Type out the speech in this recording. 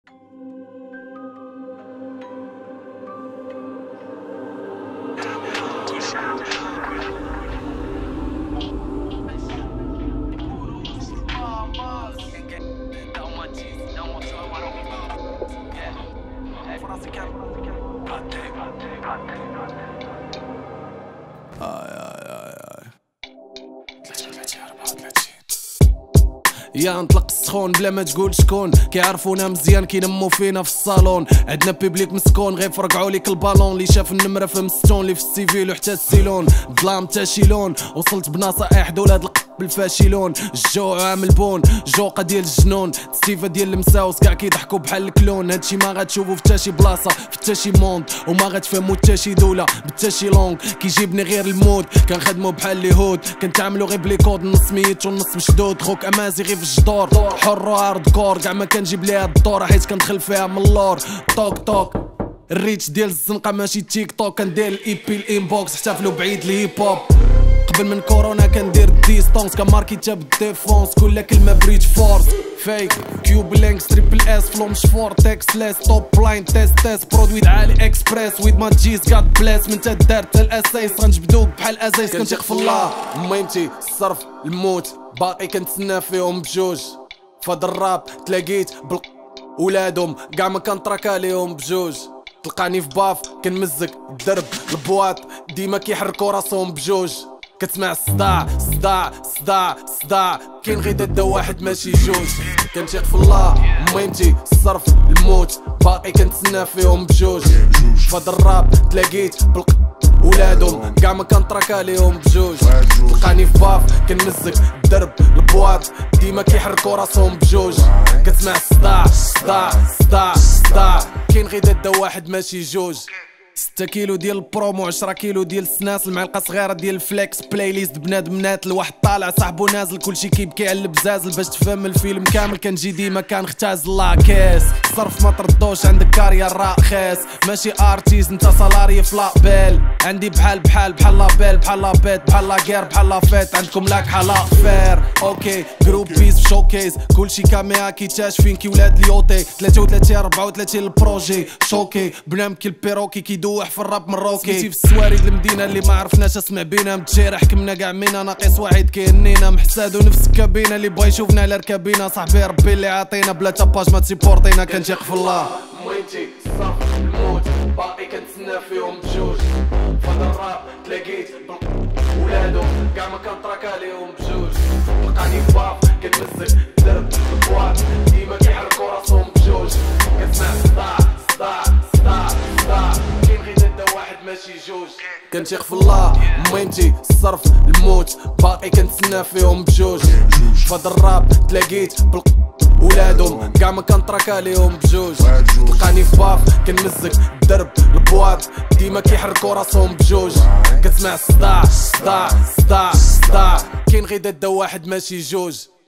يا نطلق السخون بلا ما تقول شكون، كيعرفونا مزيان كينمو فينا في الصالون. عندنا بيبليك مسكون غير فرقعوا ليك البالون، اللي شاف النمره في مستون اللي في السيفيل وحتى السيلون. ظلام تا شيلون وصلت بنصائح دولاد بالفاشلون. الجوع عامل بون جوقه ديال الجنون، ستيفا ديال المساوس كاع كيضحكوا بحال الكلون. هادشي ما غتشوفو في حتى شي بلاصه في حتى شي موند، وما غتفهمو حتى شي دوله بحتى شي لونغ. كيجيبني غير المود كنخدمو بحال اليهود، كنتعاملو غير بليكود نص ميت ونص مشدود. خوك امازي غير في الجدور حر وهارد كور، كاع ما كنجيب ليها الدور حيت كندخل فيها من اللور. توك توك الريتش ديال الزنقه ماشي تيك توك، كندير الاي بي الانبوكس احتفلوا بعيد الهيب هوب. قبل من كورونا كندير ديستونس كماركي تا بالديفونس، كل كلمه بريتش فورس فيك كيوب لينكس تريبل اس فلو مش فور تكست ليس توب لاين تيست برودوي عالي اكسبريس ويد ما تجيز جاد بلاس. من تا دارت الاسايس غنجبدوك بحال ازايس. كنتيق في الله ميمتي الصرف الموت باقي كنتسنى فيهم بجوج. فهاد الراب تلاقيت ولادهم كاع ما كنتراكا ليهم بجوج. تلقاني في باف كنمزك الدرب البواط ديما كيحركوا راسهم بجوج. كتسمع الصداع صداع صداع صداع، كاين غير دادا واحد ماشي جوج. كنتيق في الله ميمتي الصرف الموت باقي كنتسنى فيهم بجوج. فهاد الراب تلاقيت ولادهم كاع ما كنتراكا ليهم بجوج. تلقاني في باف كنمزك الدرب البواط ديما كيحركوا راسهم بجوج. كتسمع الصداع صداع صداع صداع، كاين غير دادا واحد ماشي جوج. 6 كيلو ديال البرومو 10 كيلو ديال السناس، المعلقه صغيره ديال الفليكس بلاي ليست بنادم نات. الواحد طالع صاحبو نازل كلشي كيبكي على البزازل. باش تفهم الفيلم كامل كنجي ديما كنختازل لاكيس. صرف ما تردوش عندك كارير راخص، ماشي ارتيست انت سالاري في لابيل. عندي بحال لابيل بحال لابيت بحال لاكير بحال لافيت. عندكم لاك بحال فير اوكي جروب بيس شوكيز كلشي كاميرا كيتاشفين كي ولاد اليوتي. 33 34 البروجي شوكي بنام كي البيروكي كيدوح في الراب مروكي. سميتي في السوارد المدينه اللي ما عرفناش اسمع بينا متجيرة حكمنا كاع مينا ناقص واحد كيهنينا محساد ونفس الكابينه اللي بغا يشوفنا على ركابينا. صاحبي ربي اللي عاطينا بلا تاباج ما تسيبورتينا. كنتيق في الله ميمتي الصرف الموت باقي كنتسنى فيهم بجوج. فهاد الراب تلاقيت ولادهم كاع ما كنتراكا ليهم بجوج. تلقاني في باف كنمزك درب البواط ديما كيحركوا راسهم بجوج. كتسمع صداع صداع صداع صداع، كاين غير دادا واحد ماشي جوج. كنتيق في الله ميمتي الصرف الموت باقي كنتسنى فيهم بجوج. فهاد الراب تلاقيت ولادهم كاع ما كنتراكا ليهم بجوج. تلقاني في باف كنمزك الدرب البواط ديما كيحركوا راسهم بجوج. كتسمع صداع صداع صداع صداع، كاين غير دادا واحد ماشي جوج.